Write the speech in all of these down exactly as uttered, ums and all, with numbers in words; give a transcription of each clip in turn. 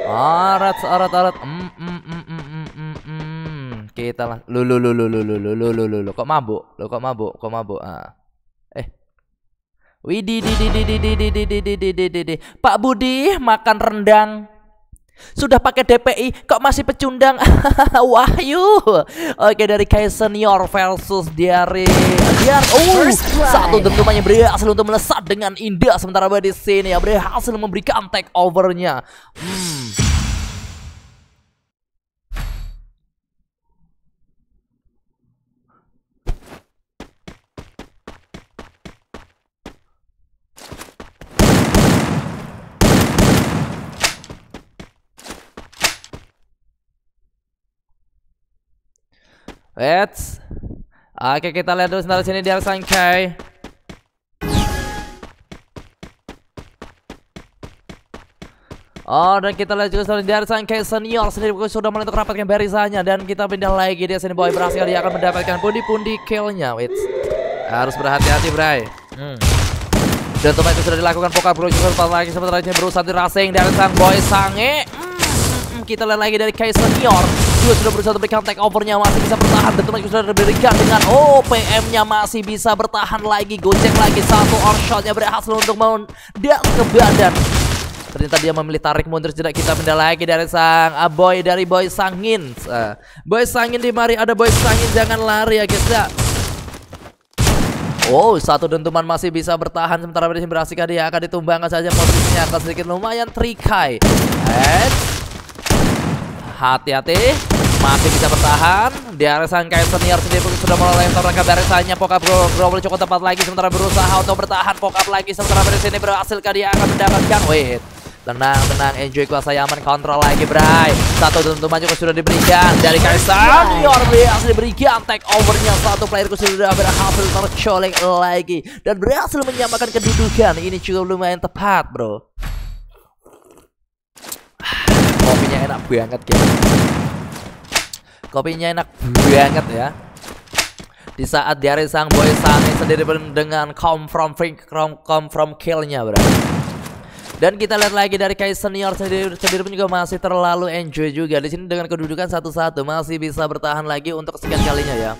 Arat, arat, arat. Mm, mm, mm, mm, mm, mm, mm. Kita lah. Lu, lu, lu, lu, lu, lu, lu, lu, lu, lu, lu. Kok mabuk? Lu kok mabuk? Kok mabuk? Ah. Eh. Widih, di, di, di, di, di, di, di, di, di, di, di, di. Pak Budi makan rendang. Sudah pakai D P I kok masih pecundang. Wahyu. Oke, dari Kai Senior versus dari Diar. Oh, satu dentumannya berhasil untuk melesat dengan indah, sementara di sini ya berhasil memberikan take overnya. Hmm. Let's. Oke, kita lihat dulu sebentar sini di Sang Kai. Oh, dan kita lihat juga dari Sang Kai Senior sendiri sudah mulai untuk rapatkan barisannya, dan kita pindah lagi dia sini boy berhasil, dia akan mendapatkan pundi-pundi killnya. Wait, harus berhati-hati, Bray. Hmm. Dan teman itu sudah dilakukan Pokal Bro juga sempat lagi sebentar aja berusaha dirasing dari sang boy Sange. Hmm. Kita lihat lagi dari Kai Senior juga sudah berusaha untuk berikan take overnya, masih bisa bertahan, dan teman sudah diberikan dengan O P M-nya masih bisa bertahan lagi, gocek lagi satu or shot-nya berhasil untuk mendak ke badan. Ternyata dia memilih tarik mundur. Tidak, kita pindah lagi dari sang uh, boy dari boy Sangin. Uh, boy Sangin di mari ada boy Sangin, jangan lari ya guys ya. Oh, satu dentuman masih bisa bertahan, sementara di sini berhasil dia akan ditumbangkan saja, posisinya akan sedikit lumayan trikai. Eh, hati-hati, masih bisa bertahan. Di area sang Kai Senior sendiri sudah mulai mentorkan barisannya. Pokap Bro, Bro cukup tepat lagi, sementara berusaha untuk bertahan. Pokap lagi, sementara dari sini berhasilkah dia akan mendapatkan. Wait, tenang, tenang, enjoy, kuasai aman, kontrol lagi, Bray. Satu dentuman juga sudah diberikan dari Kai Senior, berhasil diberikan take overnya. Satu playerku sudah berhasil tercolek lagi dan berhasil menyamakan kedudukan. Ini cukup lumayan tepat, Bro. Kopinya enak banget ya. Kopinya enak banget ya. Di saat dari sang boy Sange sendiri dengan come from come, come from killnya, bro. Dan kita lihat lagi dari Kai Senior sendiri, sendiri pun juga masih terlalu enjoy juga di sini dengan kedudukan satu-satu, masih bisa bertahan lagi untuk kesekian kalinya ya.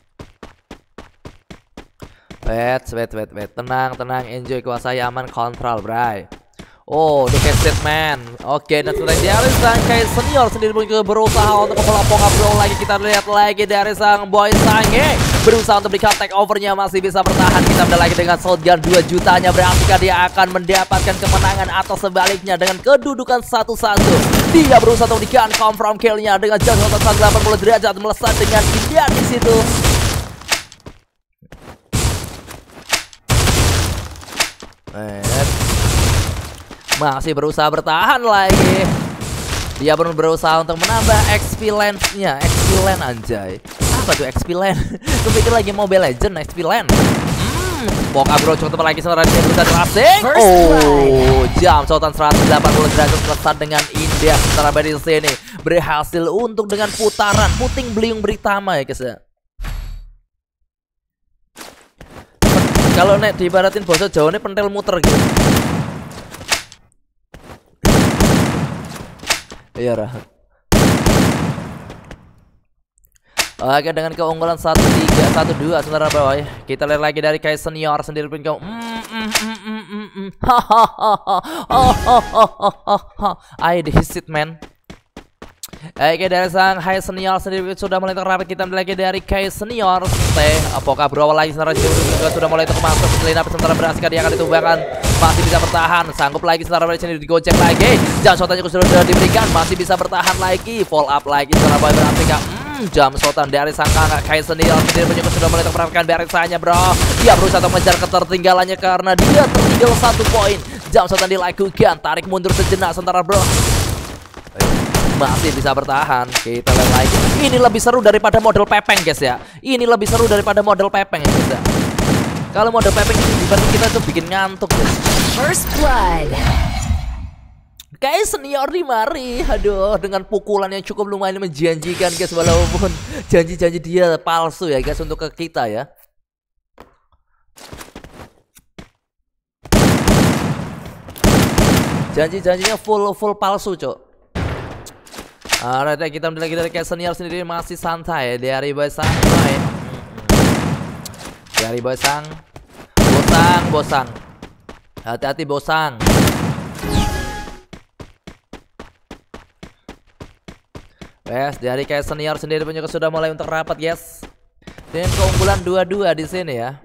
Wait, wait, wait, wait. Tenang, tenang, enjoy, kuasai aman, kontrol, bro. Oh, the casted man. Oke, dan setelah dari sang Kai Senior sendiri pun juga berusaha untuk mempelompok Bro lagi. Kita lihat lagi dari sang boy Sange berusaha untuk berikan take overnya, masih bisa bertahan. Kita udah lagi dengan shotgun dua jutanya, berarti dia akan mendapatkan kemenangan atau sebaliknya dengan kedudukan satu satu. Dia berusaha untuk berikan confirm killnya dengan jarak seratus delapan puluh derajat, melesat dengan indah di situ. Eh, masih berusaha bertahan lagi. Dia pun berusaha untuk menambah X P lens-nya. X P lens anjay. Apa tuh X P lens? Gue pikir lagi Mobile Legend X P lens. Hmm, Pokap Bro coba lagi sebenarnya dia berusaha dirasing. Oh, jam sotan seratus delapan puluh derajat selesai dengan indah. Sementara di sini berhasil untuk dengan putaran puting beliung beritama ya guys ya. Kalau nek diibaratin bahasa Jawa ini pentil muter gitu. Iya Rahat. Oke, dengan keunggulan satu tiga satu dua sementara bawah ya. Kita lihat lagi dari Kai Senior sendiri pun kau. I hit man. Oke, dari sang Kai Senior sendiri sudah mulai terrapat. Kita lagi dari Kai Senior. Teh, apakah Bro lagi sementara juga sudah mulai termasuk selinap, sementara berhasil dia akan ditumbangkan. Masih bisa bertahan, sanggup lagi setelah dari sini digocek lagi. Jam shotnya sudah diberikan, masih bisa bertahan lagi, fall up lagi setelah boy berhasil. Hmm, jam shotan dari sang Kai Senior sendiri juga sudah mulai terperangkan barisannya, Bro. Dia berusaha untuk mengejar ketertinggalannya karena dia tertinggal satu poin. Jam shotan dilakukan, tarik mundur sejenak sementara Bro masih bisa bertahan. Kita lihat lagi. Ini lebih seru daripada model pepeng guys ya. Ini lebih seru daripada model pepeng ya guys ya. Kalau model pepeng ini berarti kita tuh bikin ngantuk guys. First blood. Kai Senior di mari. Aduh, dengan pukulan yang cukup lumayan menjanjikan guys, walaupun janji-janji dia palsu ya guys untuk ke kita ya. Janji-janjinya full full palsu, Cok. Alright, kita lagi dari Kayak Senior sendiri masih santai dari Boy Sang Boy. Dari Boy Sang. Bosang, bosang. Hati-hati bosang. Yes, dari Kayak Senior sendiri pun juga sudah mulai untuk rapat, yes. Dengan keunggulan dua dua di sini ya.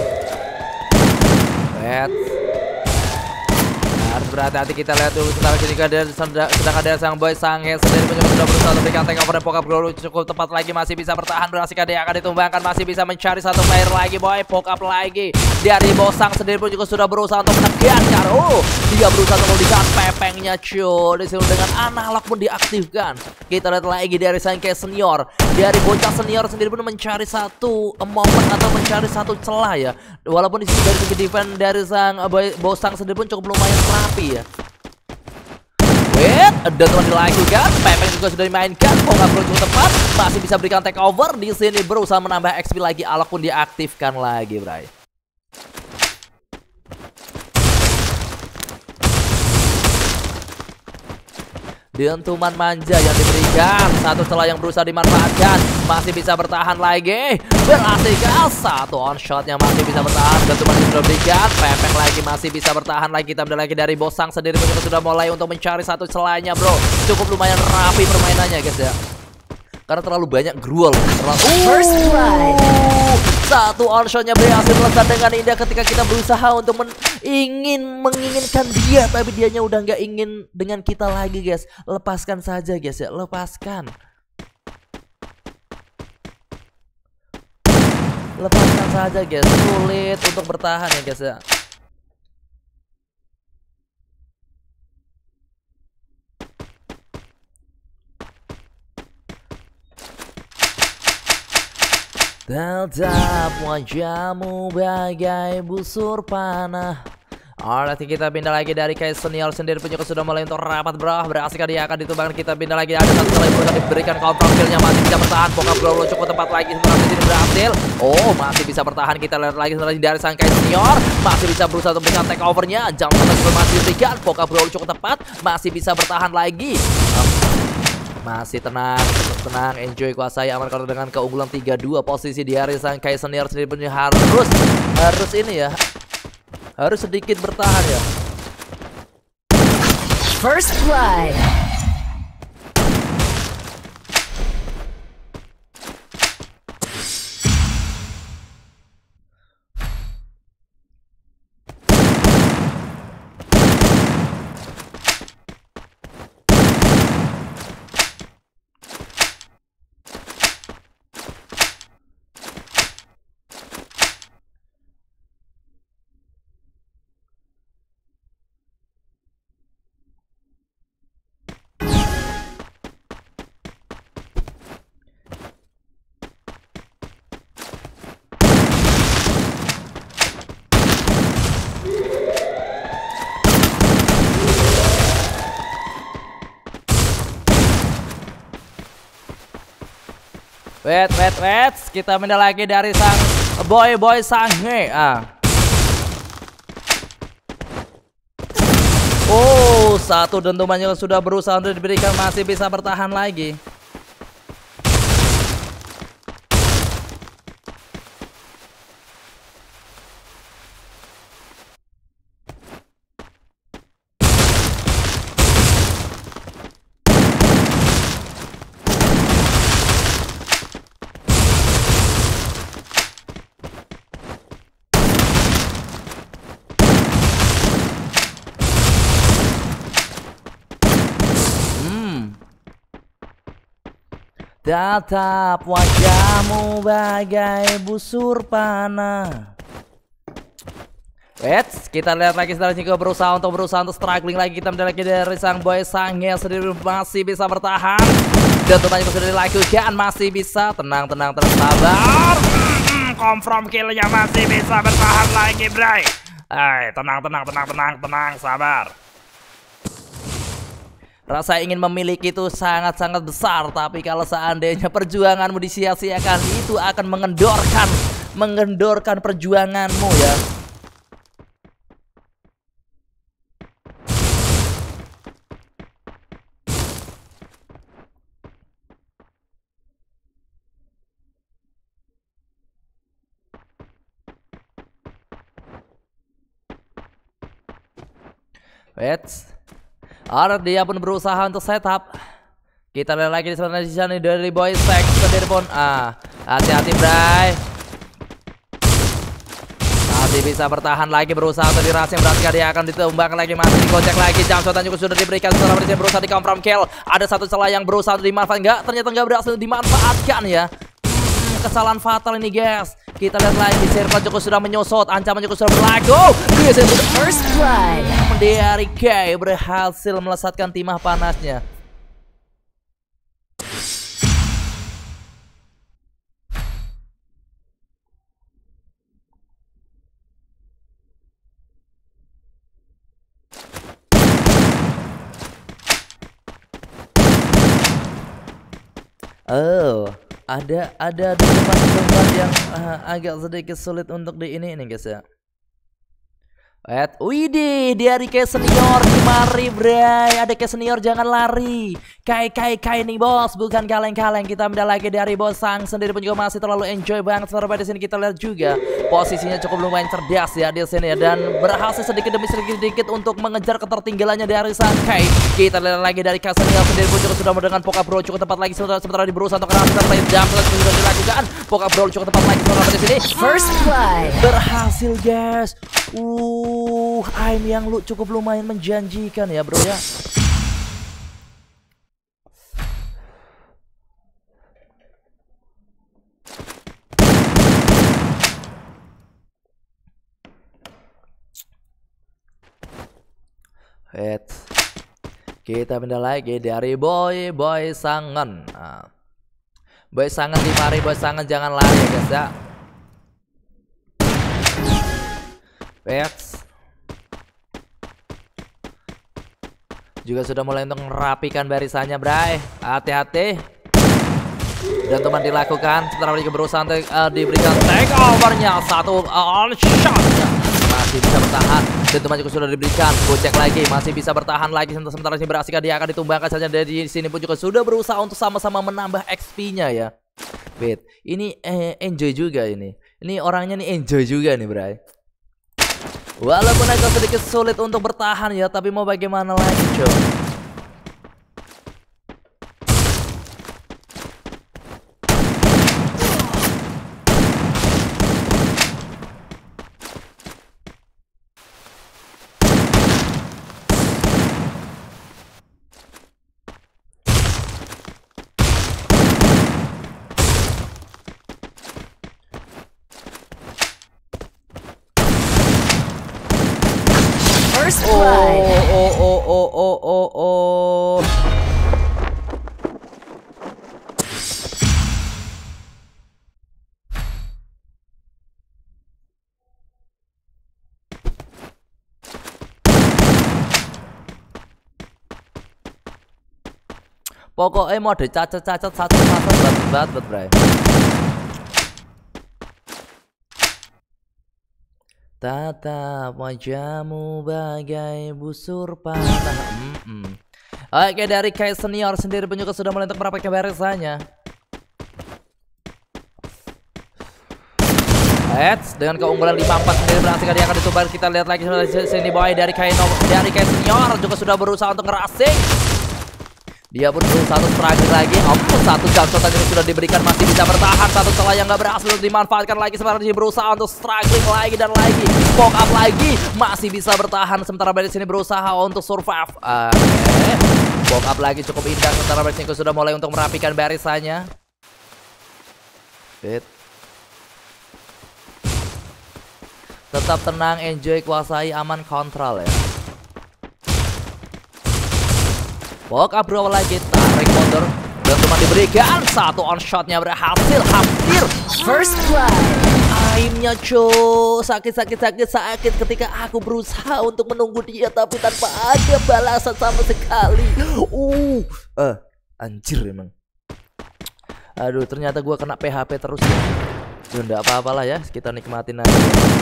Yes. Harus berhati-hati, kita lihat dulu sebentar sini keadaan sedangkan dari sang Boy Sanghe sendiri pun juga sudah berusaha untuk berikan take over dan Pokap Glow cukup tepat lagi, masih bisa bertahan, berhasil dia akan ditumbangkan, masih bisa mencari satu player lagi boy. Pokap lagi dari Bosang sendiri pun juga sudah berusaha untuk menekankan. Oh, dia berusaha untuk memberikan pepengnya cuy. Di sini dengan analog pun diaktifkan. Kita lihat lagi dari sang Kayak Senior, dari bocah senior sendiri pun mencari satu momen atau mencari satu celah ya. Walaupun di sini dari segi defense dari sang Bosang sendiri pun cukup lumayan rapi ya. Wait, ada teman dilakukan, pepeng juga sudah dimainkan, Pokap Glow cukup tepat, masih bisa berikan take over. Di sini berusaha menambah X P lagi, alok pun diaktifkan lagi, bray. Dentuman manja yang diberikan, satu celah yang berusaha dimanfaatkan, masih bisa bertahan lagi, berhasil gas, satu on shotnya masih bisa bertahan, dentuman yang sudah diberikan, pepeng lagi masih bisa bertahan lagi. Kita lagi dari Bosang sendiri pun sudah mulai untuk mencari satu celahnya bro, cukup lumayan rapi permainannya guys ya. Karena terlalu banyak gruel, terlalu First uh, satu on shotnya berhasil selesai dengan indah ketika kita berusaha untuk men ingin menginginkan dia, tapi dianya udah nggak ingin dengan kita lagi guys. Lepaskan saja guys ya, lepaskan. Lepaskan saja guys, sulit untuk bertahan ya guys ya. Tetap wajahmu bagai busur panah. Alright, kita pindah lagi dari Kayak Senior sendiri pun juga sudah mulai untuk rapat bro. Berhasil dia akan ditumbangkan, kita pindah lagi. Ada satu kali yang diberikan counter kill-nya, masih bisa bertahan. Pokap Glow cukup tepat lagi, sebenarnya tidak berhasil. Oh, masih bisa bertahan. Kita lihat lagi dari sang Kayak Senior, masih bisa berusaha untuk memberikan take over-nya. Jam juga masih diberikan, Pokap Glow cukup tepat, masih bisa bertahan lagi. Masih tenang, tenang, enjoy, kuasai, aman kalau dengan keunggulan tiga dua posisi di hari sang Kayak Senior sendiri pun harus harus ini ya, harus sedikit bertahan ya. First blood. Wait, wait, wait. Kita pindah lagi dari sang Boy Boy Sanghe. Ah. Oh, satu dentuman yang sudah berusaha untuk diberikan, masih bisa bertahan lagi. Tatap wajahmu bagai busur panah. Wait, kita lihat lagi setelah ini berusaha untuk berusaha untuk struggling lagi. Kita melihat lagi dari sang Boy Sanghe sendiri masih bisa bertahan. Dan tentunya sudah dilakukan, masih bisa. Tenang, tenang, tenang, sabar. Hmm, confirm kill-nya masih bisa bertahan lagi, bray. Hai, tenang, tenang, tenang, tenang, tenang, sabar. Rasa ingin memiliki itu sangat-sangat besar, tapi kalau seandainya perjuanganmu disia-siakan, itu akan mengendorkan, mengendorkan perjuanganmu ya. Wait. Alright, dia pun berusaha untuk setup. Kita lihat lagi di sebelah sini dari Boy Sex sendiri pun. Ah, hati-hati Bray. Masih bisa bertahan lagi, berusaha untuk dirasing, berarti dia akan ditumbang lagi, masih digocek lagi. Jam shotan juga sudah diberikan setelah berhasil berusaha di confirm kill. Ada satu celah yang berusaha dimanfaatkan, enggak, ternyata enggak berhasil dimanfaatkan ya. Hmm, kesalahan fatal ini guys. Kita lihat lagi, circle juga sudah menyusut, ancaman juga sudah berlaku. First blood. Dari K berhasil melesatkan timah panasnya. Oh, ada ada teman-teman yang uh, agak sedikit sulit untuk di ini nih guys ya. Wait, widih, dari K senior dimari bray. Ada K senior jangan lari. Kai kai kai nih bos, bukan kaleng-kaleng. Kita pindah lagi dari bos Sang sendiri pun juga masih terlalu enjoy banget. Sampai di sini kita lihat juga posisinya cukup lumayan cerdas ya di sini ya, dan berhasil sedikit demi sedikit, sedikit untuk mengejar ketertinggalannya dari Sang Kai. Kita lihat lagi dari K senior sendiri pun juga sudah dengan Poka Bro cukup tepat lagi sementara, sementara di berusaha untuk kerasa lain jam sudah dilakukan. Poka Bro cukup tepat lagi sementara di sini. First blood. Berhasil guys. Uh, aim yang lu cukup lumayan menjanjikan ya bro ya. Wait. Kita pindah lagi dari Boy Boy Sangen. Nah. Boy Sangen dimari, Boy Sangen jangan lari ya guys ya. Wait. Juga sudah mulai untuk merapikan barisannya bray. Hati-hati. Dan teman dilakukan. Setelah mereka berusaha untuk uh, diberikan take overnya. Satu on shot. Masih bisa bertahan. Dan teman juga sudah diberikan. Gocek lagi. Masih bisa bertahan lagi. Sementara ini berhasil dia akan ditumbangkan saja. Dari sini pun juga sudah berusaha untuk sama-sama menambah X P-nya ya. Wait. Ini eh, enjoy juga ini. Ini orangnya nih enjoy juga nih bray. Walaupun agak sedikit sulit untuk bertahan ya, tapi mau bagaimana lagi coy. Oh, oh, oh, oh, oh, oh, oh. Pokoknya mau ada cacat-cacat satu masa banget bray. Tatap wajahmu bagai busur panah. Mm -mm. Oke, dari K senior sendiri pun juga sudah mulai untuk merapikan barisannya. Eits, dengan keunggulan lima empat sendiri berhasil dia akan ditumbang. Kita lihat lagi sini boy dari K dari K senior juga sudah berusaha untuk ngerasing. Dia pun berusaha untuk struggle lagi. Om, satu jam shot tadi sudah diberikan, masih bisa bertahan. Satu celah yang nggak berhasil dimanfaatkan lagi. Sementara dia berusaha untuk struggling lagi dan lagi. Poke up lagi, masih bisa bertahan. Sementara dari sini berusaha untuk survive. Oke, okay. Poke up lagi cukup indah. Sementara dari sini sudah mulai untuk merapikan barisannya. Fit. Tetap tenang, enjoy, kuasai, aman, kontrol ya. Poke up bro lagi, tarik mundur. Dan cuma diberikan satu on shotnya berhasil, hampir first blood. Aimnya co, sakit sakit sakit sakit ketika aku berusaha untuk menunggu dia tapi tanpa ada balasan sama sekali. Uh, eh, anjir emang. Aduh, ternyata gua kena P H P terus ya. Duh, enggak apa-apalah ya, kita nikmatin aja.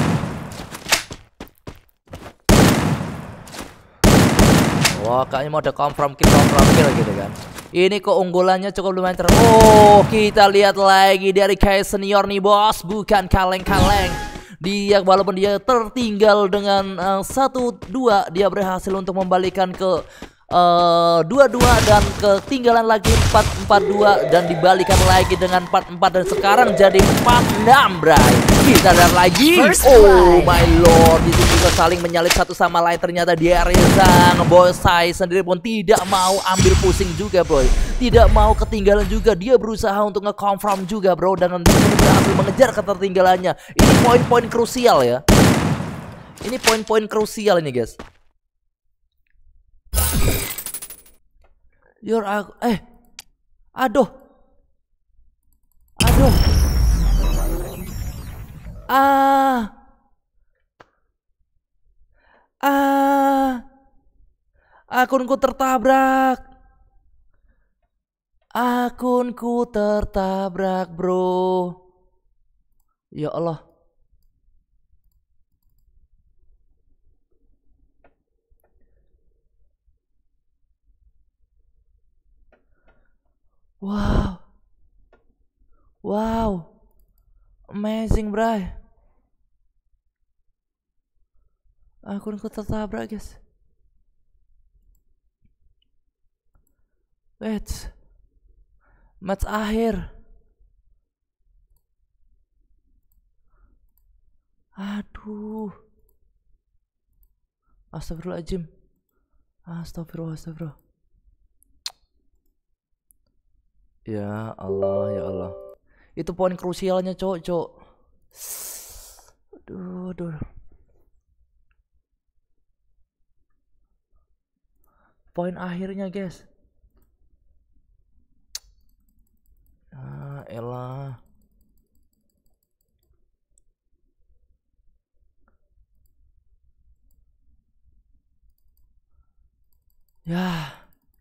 Wah, kayaknya mau ada confirm kill, confirm kill gitu kan. Ini keunggulannya cukup lumayan ter. Oh, kita lihat lagi dari K senior nih bos, bukan kaleng-kaleng. Dia walaupun dia tertinggal dengan uh, satu dua, dia berhasil untuk membalikan ke Uh, dua dua dan ketinggalan lagi empat empat dua dan dibalikan lagi dengan empat empat dan sekarang jadi empat enam, bray. Kita lihat lagi. Oh my lord, itu juga saling menyalip satu sama lain. Ternyata dia Reza ngebosai sendiri pun tidak mau ambil pusing juga, bro. Tidak mau ketinggalan juga. Dia berusaha untuk nge-confirm juga, bro, dan berhasil mengejar ketertinggalannya. Ini poin-poin krusial ya. Ini poin-poin krusial ini, guys. Your eh aduh aduh ah ah akunku tertabrak akunku tertabrak, bro. Ya Allah. Wow, wow, amazing, bray. Akunku tertabrak, guys. Wait, match akhir. Aduh, astagfirullahaladzim. Astagfirullah, astagfirullah. Ya Allah, ya Allah. Itu poin krusialnya, cok, cok. Aduh, aduh. Poin akhirnya, guys. Ah, elah. Ya.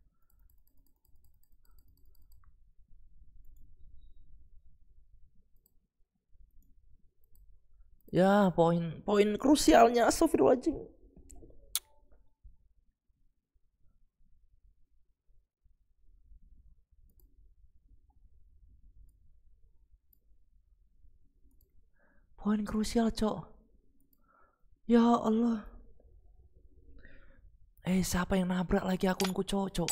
Ya, poin poin krusialnya, astagfirullahaladzim. Poin krusial, cok. Ya Allah. Eh, siapa yang nabrak lagi akunku, cok, cok?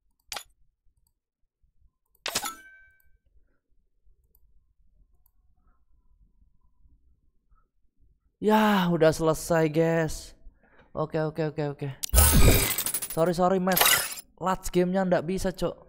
Ya, udah selesai, guys. Oke, oke, oke, oke. Sorry, sorry, match. Last gamenya ndak bisa, cok.